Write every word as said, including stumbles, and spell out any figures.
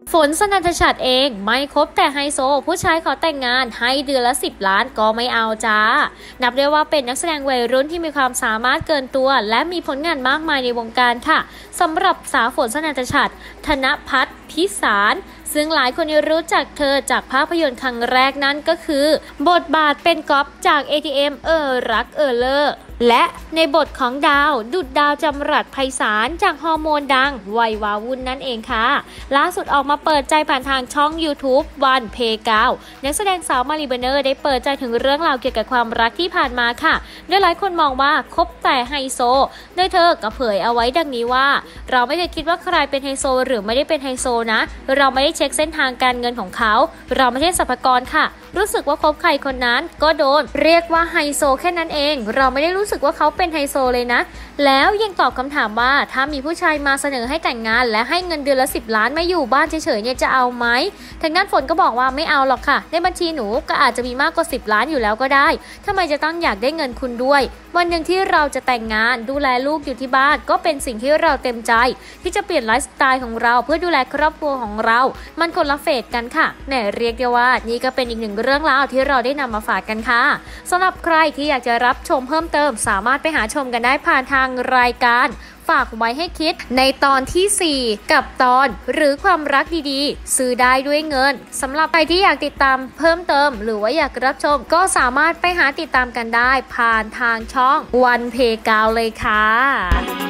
ฝนสนันทชัดเองไม่คบแต่ไฮโซผู้ชายขอแต่งงานให้เดือนละสิบล้านก็ไม่เอาจ้านับได้ว่าเป็นนักแสดงวัยรุ่นที่มีความสามารถเกินตัวและมีผลงานมากมายในวงการค่ะสำหรับสาวฝนสนันทชัดธนภัทรพิสารซึ่งหลายคนรู้จักเธอจากภาพยนตร์ครั้งแรกนั้นก็คือบทบาทเป็นก๊อฟจาก เอ ที เอ็ม เออรักเออเลอร์และในบทของดาวดุดดาวจำรัดไพศาลจากฮอร์โมนดังวัยวาวุ่นนั่นเองค่ะล่าสุดออกมาเปิดใจผ่านทางช่อง YouTube วันเพเก้านักแสดงสาวมารีเบเนอร์ได้เปิดใจถึงเรื่องราวเกี่ยวกับความรักที่ผ่านมาค่ะโดยหลายคนมองว่าคบแต่ไฮโซโดยเธอก็เผยเอาไว้ดังนี้ว่าเราไม่เคยคิดว่าใครเป็นไฮโซหรือไม่ได้เป็นไฮโซนะเราไม่ได้เช็คเส้นทางการเงินของเขาเราไม่ใช่สรรพากรค่ะรู้สึกว่าคบใครคนนั้นก็โดนเรียกว่าไฮโซแค่นั้นเองเราไม่ได้รู้สึกว่าเขาเป็นไฮโซเลยนะแล้วยังตอบคำถามว่าถ้ามีผู้ชายมาเสนอให้แต่งงานและให้เงินเดือนละสิบล้านไม่อยู่บ้านเฉยๆเนี่ยจะเอาไหมทางด้านฝนก็บอกว่าไม่เอาหรอกค่ะในบัญชีหนูก็อาจจะมีมากกว่าสิบล้านอยู่แล้วก็ได้ทำไมจะต้องอยากได้เงินคุณด้วยวันหนึ่งที่เราจะแต่งงานดูแลลูกอยู่ที่บ้านก็เป็นสิ่งที่เราเต็มใจที่จะเปลี่ยนไลฟ์สไตล์ของเราเพื่อดูแลครอบครัวของเรามันคนละเฟสกันค่ะแหมเรียกได้ว่านี่ก็เป็นอีกหนึ่งเรื่องราวที่เราได้นำมาฝากกันค่ะสำหรับใครที่อยากจะรับชมเพิ่มเติมสามารถไปหาชมกันได้ผ่านทางรายการฝากไว้ให้คิดในตอนที่สี่กับตอนหรือความรักดีๆซื้อได้ด้วยเงินสำหรับใครที่อยากติดตามเพิ่มเติมหรือว่าอยากรับชมก็สามารถไปหาติดตามกันได้ผ่านทางช่องวันเพกาวเลยค่ะ